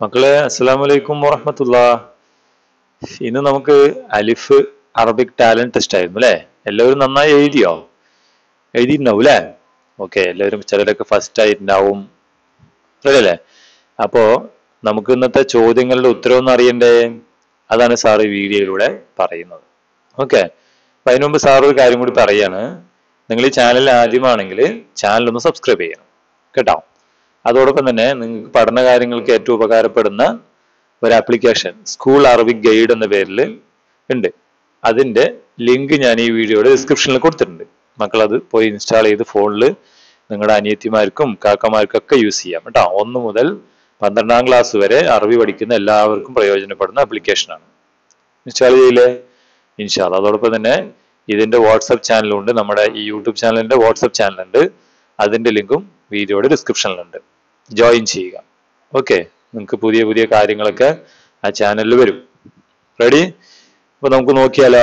മക്കളെ അസ്സലാമു അലൈക്കും വറഹ്മത്തുള്ളാഹ്. ഇന്ന് നമുക്ക് അലിഫ് അറബിക് ടാലന്റ് ടെസ്റ്റ് ആയിരുന്നു അല്ലെ. എല്ലാവരും നന്നായി എഴുതിയിട്ടുണ്ടാവും അല്ലെ. ഓക്കെ, എല്ലാവരും ചിലരൊക്കെ ഫസ്റ്റ് ആയിട്ടുണ്ടാവും അല്ലേ. അപ്പോ നമുക്ക് ഇന്നത്തെ ചോദ്യങ്ങളുടെ ഉത്തരം ഒന്ന് അറിയണ്ടേ? അതാണ് സാർ ഈ വീഡിയോയിലൂടെ പറയുന്നത്. ഓക്കെ, അപ്പൊ അതിനു മുമ്പ് സാർ ഒരു കാര്യം കൂടി പറയാണ്. നിങ്ങൾ ഈ ചാനൽ ആദ്യമാണെങ്കിൽ ചാനൽ ഒന്ന് സബ്സ്ക്രൈബ് ചെയ്യണം കേട്ടോ. അതോടൊപ്പം തന്നെ നിങ്ങൾക്ക് പഠന കാര്യങ്ങൾക്ക് ഏറ്റവും ഉപകാരപ്പെടുന്ന ഒരു ആപ്ലിക്കേഷൻ സ്കൂൾ അറബിക് ഗൈഡ് എന്ന പേരിൽ ഉണ്ട്. അതിന്റെ ലിങ്ക് ഞാൻ ഈ വീഡിയോയുടെ ഡിസ്ക്രിപ്ഷനിൽ കൊടുത്തിട്ടുണ്ട്. മക്കൾ അത് പോയി ഇൻസ്റ്റാൾ ചെയ്ത് ഫോണിൽ നിങ്ങളുടെ അനിയത്തിമാർക്കും കാക്കമാർക്കും ഒക്കെ യൂസ് ചെയ്യാം കേട്ടോ. 1 മുതൽ 12ാം ക്ലാസ് വരെ അറബി പഠിക്കുന്ന എല്ലാവർക്കും പ്രയോജനപ്പെടുന്ന ആപ്ലിക്കേഷനാണ്. ഇൻസ്റ്റാൾ ചെയ്യില്ലേ? ഇൻഷാ അല്ലാഹ്. അതോടൊപ്പം തന്നെ ഇതിന്റെ വാട്സപ്പ് ചാനലുണ്ട്. നമ്മുടെ ഈ യൂട്യൂബ് ചാനലിന്റെ വാട്സപ്പ് ചാനലുണ്ട്. അതിന്റെ ലിങ്കും വീഡിയോയുടെ ഡിസ്ക്രിപ്ഷനിലുണ്ട്. ജോയിൻ ചെയ്യുക. ഓക്കെ, നിങ്ങൾക്ക് പുതിയ പുതിയ കാര്യങ്ങളൊക്കെ ആ ചാനലിൽ വരും. റെഡി? അപ്പൊ നമുക്ക് നോക്കിയാലോ.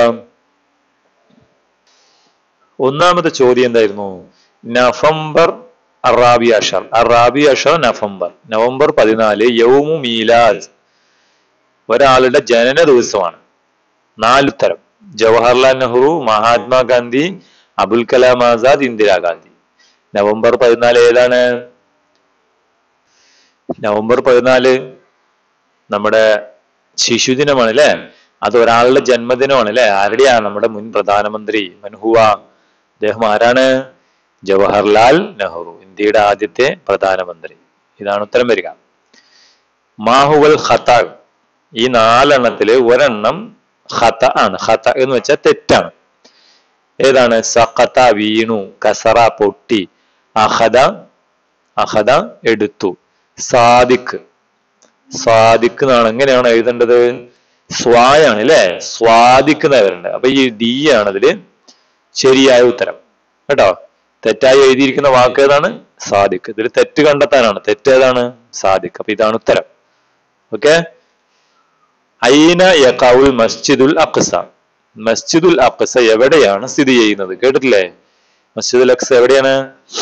ഒന്നാമത്തെ ചോദ്യം എന്തായിരുന്നു? നവംബർ അറാബി അഷർ നവംബർ 14 യൗമു മീലാദ്, ഒരാളുടെ ജനന ദിവസമാണ്. 4 ഉത്തരം: ജവഹർലാൽ നെഹ്റു, മഹാത്മാഗാന്ധി, അബുൽ കലാം ആസാദ്, ഇന്ദിരാഗാന്ധി. നവംബർ 14 ഏതാണ്? നവംബർ 14 നമ്മുടെ ശിശുദിനമാണ് അല്ലെ. അത് ഒരാളുടെ ജന്മദിനമാണ് അല്ലെ. ആരുടെയാണ്? നമ്മുടെ മുൻ പ്രധാനമന്ത്രി മൻഹുവ. അദ്ദേഹം ആരാണ്? ജവഹർലാൽ നെഹ്റു, ഇന്ത്യയുടെ ആദ്യത്തെ പ്രധാനമന്ത്രി. ഇതാണ് ഉത്തരം വരിക. മാഹുവൽ ഖത, ഈ 4 എണ്ണത്തില് ഒരെണ്ണം ഖത ആണ്. ഖത എന്ന് വെച്ചാൽ തെറ്റാണ്. ഏതാണ്? സഖത വീണു, കസറ പൊട്ടി, അഖദ എടുത്തു, സാദിഖ് എന്നാണ്. എങ്ങനെയാണ് എഴുതേണ്ടത്? സ്വായാണ് അല്ലെ. സ്വാദിഖ് എന്ന് വരുന്നുണ്ട്. അപ്പൊ ഈ ഡി ആണ് അതില് ശരിയായ ഉത്തരം കേട്ടോ. തെറ്റായി എഴുതിയിരിക്കുന്ന വാക്ക് ഏതാണ്? സാദിഖ്. ഇതിൽ തെറ്റ് കണ്ടെത്താനാണ്. തെറ്റ് ഏതാണ്? സാദിഖ്. അപ്പൊ ഇതാണ് ഉത്തരം. ഓക്കെ. ഐന യഖഉൽ മസ്ജിദുൽ അഖ്സ, മസ്ജിദുൽ അഖ്സ എവിടെയാണ് സ്ഥിതി ചെയ്യുന്നത്? കേട്ടിട്ടില്ലേ? മസ്ജിദുൽ അഖ്സ എവിടെയാണ്?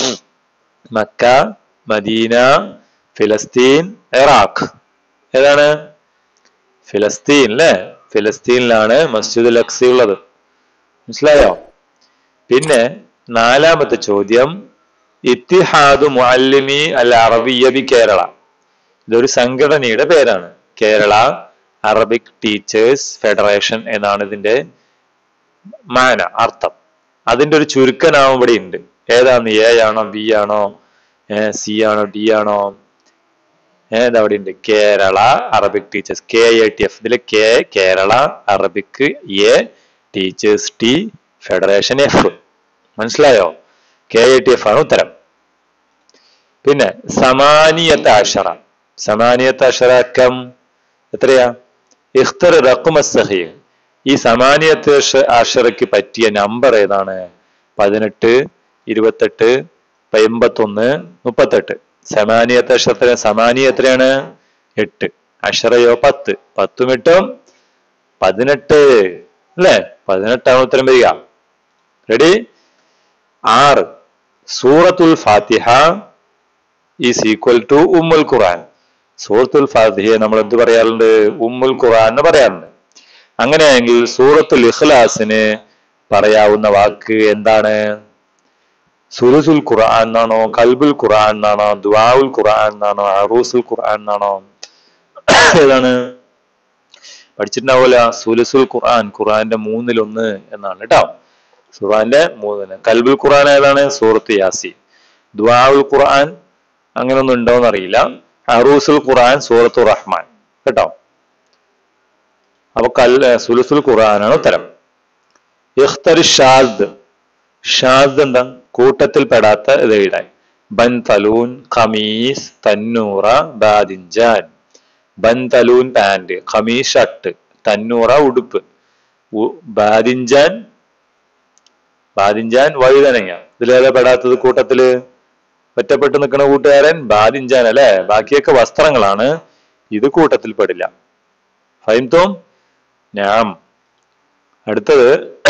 മക്ക, മദീന, ഫിലസ്തീൻ, ഇറാഖ്. ഏതാണ്? ഫിലസ്തീൻ അല്ലെ. ഫിലസ്തീനിലാണ് മസ്ജിദുൽ അഖ്സ ഉള്ളത്. മനസ്സിലായോ? പിന്നെ 4ാമത്തെ ചോദ്യം, ഇത്തിഹാദു മുഅല്ലിമി അൽ അറബിയ്യ ബി കേരള, ഇതൊരു സംഘടനയുടെ പേരാണ്. കേരള അറബിക് ടീച്ചേഴ്സ് ഫെഡറേഷൻ എന്നാണ് ഇതിന്റെ മാന, അർത്ഥം. അതിന്റെ ഒരു ചുരുക്കനാമം ഇവിടെ ഉണ്ട്. ഏതാണ്? എ ആണോ, ബി ആണോ, സി ആണോ, ഡി ആണോ? അവിടെ ഉണ്ട്. Kerala Arabic teachers, KATF. ഇതിലെ K Kerala, Arabic A, teachers T, federation F. മനസ്സിലായോ? KATF ആണ് ഉത്തരം. പിന്നെ സമാനിയത്ത് അഷറ കം, എത്രയാ? ഇഖ്തർ റഖ്മ സഹീഹ്, ഈ സമാനിയത്ത് അഷറയ്ക്ക് പറ്റിയ നമ്പർ ഏതാണ്? 18, 28, 81, 38. സമാനിയത്ത് അഷറത്തിന് സമാനി എത്രയാണ്? 8. അഷറയോ 10. 10ഉം 8ഉം 18 അല്ലെ. 18 ഉത്തരം വരിക. റെഡി? 6 സൂറത്തുൽ ഫാത്തിഹ ഈസ് ഈക്വൽ ടു ഉമ്മുൽ ഖുർആൻ. സൂറത്തുൽ ഫാത്തിഹയെ നമ്മൾ എന്ത് പറയാറുണ്ട്? ഉമ്മുൽ ഖുർആൻ എന്ന് പറയാറുണ്ട്. അങ്ങനെയാണെങ്കിൽ സൂറത്തുൽ ഇഖ്ലാസിന് പറയാവുന്ന വാക്ക് എന്താണ്? സുലുസുൽ ഖുർആൻ എന്നാണോ, കൽബുൽ ഖുർആൻ എന്നാണോ, ദുആഉൽ ഖുർആൻ എന്നാണോ, അറൂസുൽ ഖുർആൻ എന്നാണോ? ഏതാണ്? പഠിച്ചിട്ടുണ്ടാവൂല. സുലുസുൽ ഖുർആൻ, ഖുർആന്റെ 1/3 എന്നാണ് കേട്ടോ. ഖുർആന്റെ 3. കൽബുൽ ഖുർആൻ ഏതാണ്? സൂറത്ത് യാസീൻ. ദുആഉൽ ഖുർആൻ അങ്ങനൊന്നും ഉണ്ടോന്ന് അറിയില്ല. അറൂസുൽ ഖുർആൻ സൂറത്തു റഹ്മാൻ കേട്ടോ. അപ്പൊ സുലുസുൽ ഖുർആനാണ് ഉത്തരം. ഇഖ്തർ ഷാദ് എന്താ? കൂട്ടത്തിൽ പെടാത്ത ഇത് എഴുതാൻ. ബൻതലൂൻ, ഖമീസ്, തന്നൂറ, ബാദിൻജാൻ. ബൻതലൂൻ പാന്റ്, ഖമീസ് ഷർട്ട്, തന്നൂറ ഉടുപ്പ്, ബാദിൻജാൻ വഴുതനങ്ങ. ഇതിലേതാ പെടാത്തത് കൂട്ടത്തില്? ഒറ്റപ്പെട്ട് നിൽക്കുന്ന കൂട്ടുകാരൻ ബാദിൻജാൻ അല്ലെ. ബാക്കിയൊക്കെ വസ്ത്രങ്ങളാണ്. ഇത് കൂട്ടത്തിൽ പെടില്ല. ഫൈൻതോം ഞാൻ. അടുത്തത്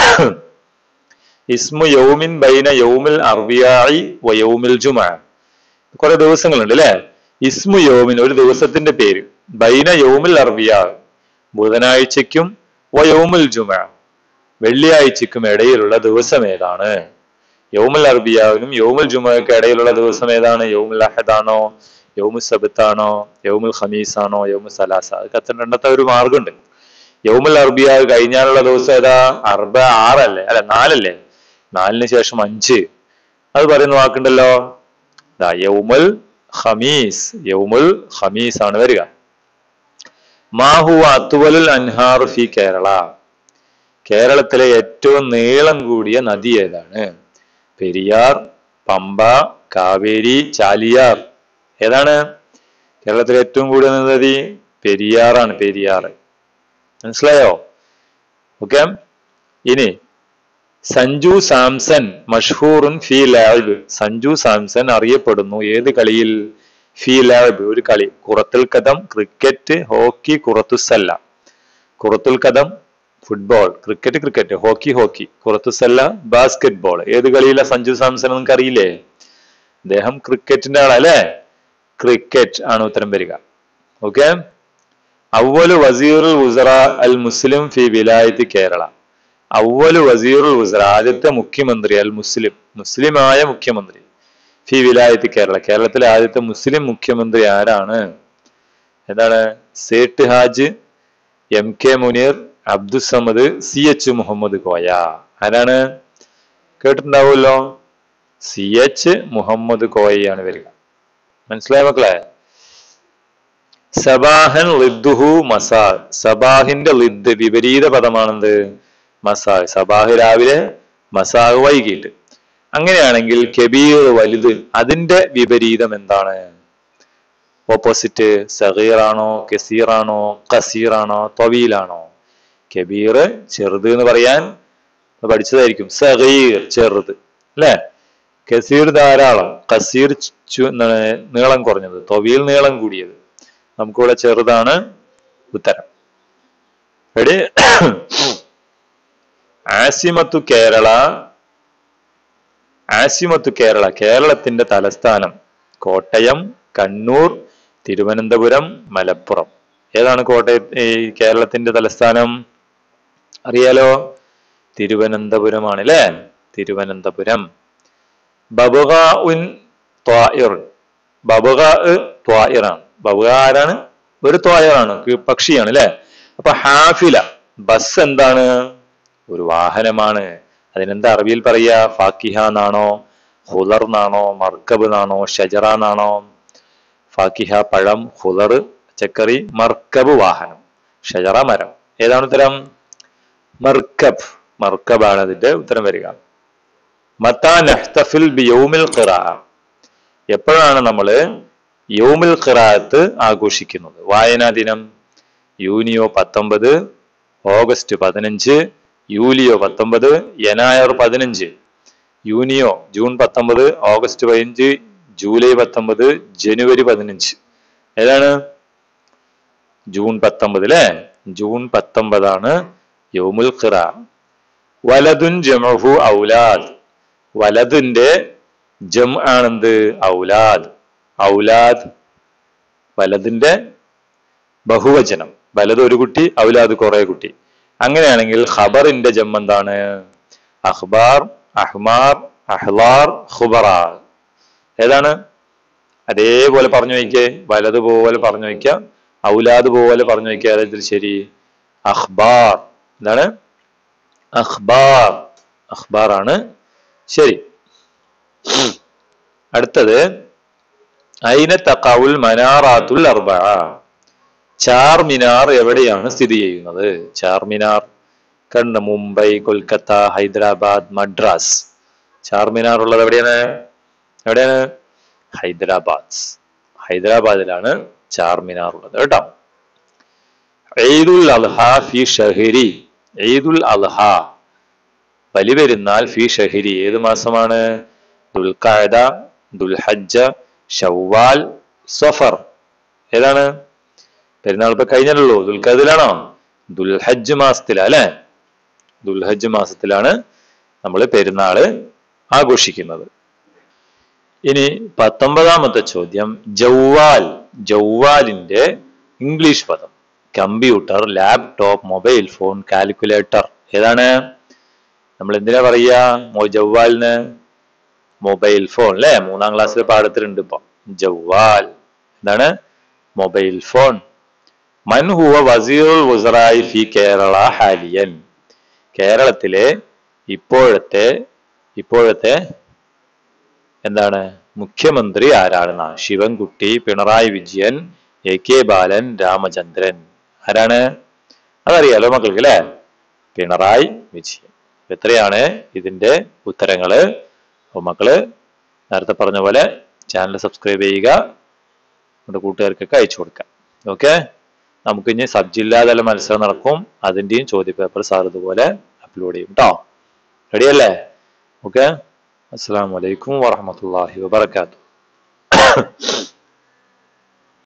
ഇസ്മു യൗമിൻ ബൈന യൗമിൽ അർബിയാഇ വ യൗമിൽ ജുമുഅ. കുറെ ദിവസങ്ങളുണ്ട് അല്ലെ. ഇസ്മു യൗമിൻ ഒരു ദിവസത്തിന്റെ പേര്, ബൈന യൗമുൽ അർബിയ, ബുധനാഴ്ചയ്ക്കും യൗമുൽ ജുമഅ, വെള്ളിയാഴ്ചയ്ക്കും ഇടയിലുള്ള ദിവസം ഏതാണ്? യൗമുൽ അർബിയാവിനും യൗമുൽ ജുമഅയ്ക്കും ഇടയിലുള്ള ദിവസം ഏതാണ്? യൗമുൽ അഹദാണോ, യൗമുൽ സബത്താണോ, യൗമുൽ ഖമീസാണോ, യൗമുൽ സലാസ? അത് കത്തിരണ്ടത്തെ ഒരു മാർഗമുണ്ട്. യൗമുൽ അർബിയ കഴിഞ്ഞാലുള്ള ദിവസം ഏതാ? അർബ 6 അല്ലേ, അല്ല 4 അല്ലേ? 4 ശേഷം 5 അത് പറയുന്ന വാക്കുണ്ടല്ലോ, യൗമുൽ ഖമീസ്. യൗമുൽ ഖമീസ് ആണ് വരിക. മാഹു അത്വലുൽ അൻഹാർ ഫി കേരള, കേരളത്തിലെ ഏറ്റവും നീളം കൂടിയ നദി ഏതാണ്? പെരിയാർ, പമ്പ, കാവേരി, ചാലിയാർ. ഏതാണ് കേരളത്തിലെ ഏറ്റവും കൂടിയ നദി? പെരിയാറാണ്, പെരിയാർ. മനസ്സിലായോ? ഓക്കെ. ഇനി സഞ്ജു സാംസൺ മഷ്ഹൂറുൻ ഫി ലാബ്, സഞ്ജു സാംസൺ അറിയപ്പെടുന്നു ഏത് കളിയിൽ? ഫി ലാബ്, ഒരു കളി. കുറത്തുൽ കദം ക്രിക്കറ്റ്, ഹോക്കി, കുറത്തുസല്ല. കുറത്തുൽ കദം football, cricket cricket, hockey hockey, കുറത്തുസല്ല ബാസ്കറ്റ് ബോൾ. ഏത് കളിയില സഞ്ജു സാംസൺ? നിങ്ങൾക്ക് അറിയില്ലേ? അദ്ദേഹം ക്രിക്കറ്റിന്റെ ആളല്ലേ? ക്രിക്കറ്റ് ആണ് ഉത്തരം വരിക. ഓക്കെ. അവ്വലു വസീറുൽ വുസറ അൽ മുസ്ലിം ഫി വിലായത്ത് കേരള, അവ്വലു വസീറുൽ വുസറ, ആദ്യത്തെ മുഖ്യമന്ത്രി, അൽ മുസ്ലിം, മുസ്ലിമായ മുഖ്യമന്ത്രി, ഫി വിലായത്ത് കേരള, കേരളത്തിലെ ആദ്യത്തെ മുസ്ലിം മുഖ്യമന്ത്രി ആരാണ്? എന്താണ്? Sait ഹാജ്, MK Muneer, Abdussamad, CH Muhammad Koya. ആരാണ്? കേട്ടിട്ടുണ്ടാവുമല്ലോ, CH മുഹമ്മദ് കോയയാണ് വരിക. മനസ്സിലായ മക്കളെ? സബാഹൻ ലിദ്ദുഹു മസാ, സബാഹിന്റെ ലിദ് വിപരീത പദമാണെന്ത്? മസാ. സബാഹ് രാവിലെ, മസാ വൈകിട്ട്. അങ്ങനെയാണെങ്കിൽ കബീർ വലുത്, അതിന്റെ വിപരീതം എന്താണ്? ഓപ്പോസിറ്റ്. സഗീറാണോ, കസീറാണോ, കസീറാണോ, ത്വവീലാണോ? കബീർ ചെറുത് എന്ന് പറയാൻ പഠിച്ചതായിരിക്കും. സഗീർ ചെറുത് അല്ലെ? കസീർ ധാരാളം, കസീർ നീളം കുറഞ്ഞത്, ത്വവീൽ നീളം കൂടിയത്. നമുക്കിവിടെ ചെറുതാണ് ഉത്തരം. റെഡി? ആസിമത്തു കേരള, ആസിമത്തു കേരള, കേരളത്തിന്റെ തലസ്ഥാനം. കോട്ടയം, കണ്ണൂർ, തിരുവനന്തപുരം, മലപ്പുറം. ഏതാണ് കേരളത്തിന്റെ തലസ്ഥാനം? അറിയാലോ, തിരുവനന്തപുരമാണ് അല്ലേ? തിരുവനന്തപുരം. ബബുഗാഉൻ ത്വാഇർ, ബബുഗാ ത്വാഇറാണ്. ബബുഗാ ആരാണ്? ഒരു ത്വാഇറാണ്, പക്ഷിയാണ് അല്ലെ? അപ്പൊ ഹാഫില, ബസ് എന്താണ്? ഒരു വാഹനമാണ്. അതിനെന്താ അറബിയിൽ പറയാ? ഫാക്കിഹ എന്നാണോ, ഹുദർ എന്നാണോ, മർക്കബ് എന്നാണോ, ഷജറ എന്നാണോ? ഫാക്കിഹ പഴം, ഹുദർ പച്ചക്കറി, മർക്കബ് വാഹനം, ഷജറ മരം. ഏതാണ് ഉത്തരം? മർക്കബ്, മർക്കബാണ് അതിന്റെ ഉത്തരം വരിക. മത്താ നഹ്തഫിൽ ബി യൗമിൽ ഖിറാഅ, എപ്പോഴാണ് നമ്മള് യൗമുൽ ഖിറാഅത്ത് ആഘോഷിക്കുന്നത്? വായനാ ദിനം യൂനിയോ 19, ഓഗസ്റ്റ് 15, യൂലിയോ 19, യനായർ 15. യൂനിയോ ജൂൺ 19, ഓഗസ്റ്റ് 15, ജൂലൈ 19, ജനുവരി 15. ഏതാണ്? ജൂൺ 19 അല്ലെ? ജൂൺ 19 യൗമുൽ ഖിറാഅ. വലദുൻ ജംഉഹു ഔലാദ്, വലദിന്റെ ജം ആണെന്ത്? ഔലാദ്. ഔലാദ് വലദിന്റെ ബഹുവചനം. വലത് ഒരു കുട്ടി, ഔലാദ് കുറെ കുട്ടി. അങ്ങനെയാണെങ്കിൽ ഖബറിന്റെ ജം എന്താണ്? അഖ്ബാർ, അഹ്മാർ, അഹ്ലാർ, ഖുബറാ. ഏതാണ്? അതേപോലെ പറഞ്ഞു വയ്ക്കേ, വലത് പോലെ പറഞ്ഞു വയ്ക്കുക, ഔലാദ് പോലെ പറഞ്ഞു വയ്ക്കുക. അതായത് ശരി, അഖ്ബാർ. എന്താണ്? അഖ്ബാർ, അഖ്ബാർ ആണ് ശരി. അടുത്തത് ഐന തഖഉൽ മനാറാത്തുൽ അർബഅ, ചാർമിനാർ എവിടെയാണ് സ്ഥിതി ചെയ്യുന്നത്? ചാർമിനാർ കണ്ട മുംബൈ, കൊൽക്കത്ത, ഹൈദരാബാദ്, മദ്രാസ്. ചാർമിനാർ ഉള്ളത് എവിടെയാണ്? എവിടെയാണ്? ഹൈദരാബാദ്. ഹൈദരാബാദിലാണ് ചാർമിനാർ ഉള്ളത് കേട്ടോ. ഈദുൽ അൽഹ ഫി ഷഹരി, ഈദുൽ അൽഹ ബലിപെരുന്നാൾ ഫി ഷഹരി ഏത് മാസമാണ്? ദുൽഖഅദ, ദുൽഹജ്ജ, ഷവ്വാൽ, സഫർ. ഏതാണ്? പെരുന്നാൾ ഇപ്പൊ കഴിഞ്ഞല്ലോ, ദുൽഖഅദിലാണോ? ദുൽഹജ്ജ് മാസത്തിലാ അല്ലെ? ദുൽഹജ്ജ് മാസത്തിലാണ് നമ്മൾ പെരുന്നാള് ആഘോഷിക്കുന്നത്. ഇനി 19ാമത്തെ ചോദ്യം, ജവ്വാൽ, ജവ്വാലിന്റെ ഇംഗ്ലീഷ് പദം computer, laptop, mobile phone, calculator. ഏതാണ്? നമ്മൾ എന്തിനാ പറയാ ജവ്വാലിന്? മൊബൈൽ ഫോൺ അല്ലെ? 3-ാം ക്ലാസ്സിൽ പാഠത്തിലുണ്ട് ഇപ്പൊ ജവ്വാൽ. എന്താണ്? Mobile phone. മൻ ഹുവ വസീറുൽ വുസറായി ഫി കേരള ഹാലിയൻ. കേരളത്തിലെ ഇപ്പോഴത്തെ എന്താണ് മുഖ്യമന്ത്രി ആരാണെന്ന? ശിവൻകുട്ടി, പിണറായി വിജയൻ, AK ബാലൻ, രാമചന്ദ്രൻ. ആരാണ്? അതറിയാലോ മക്കൾക്ക് അല്ലെ? പിണറായി വിജയൻ. എത്രയാണ് ഇതിന്റെ ഉത്തരങ്ങള്? അപ്പൊ മക്കള് നേരത്തെ പറഞ്ഞ പോലെ ചാനൽ സബ്സ്ക്രൈബ് ചെയ്യുക, നമ്മുടെ കൂട്ടുകാർക്കൊക്കെ അയച്ചു കൊടുക്കാം. ഓക്കെ, നമുക്ക് ഇനി സബ് ജില്ലാതല മത്സരം നടക്കും. അതിന്റെയും ചോദ്യപേപ്പർ സാർ ഇതുപോലെ അപ്ലോഡ് ചെയ്യും കേട്ടോ. റെഡിയല്ലേ? ഓക്കെ, അസ്സലാമു അലൈക്കും വറഹ്മത്തുള്ളാഹി വബറകാതുഹു.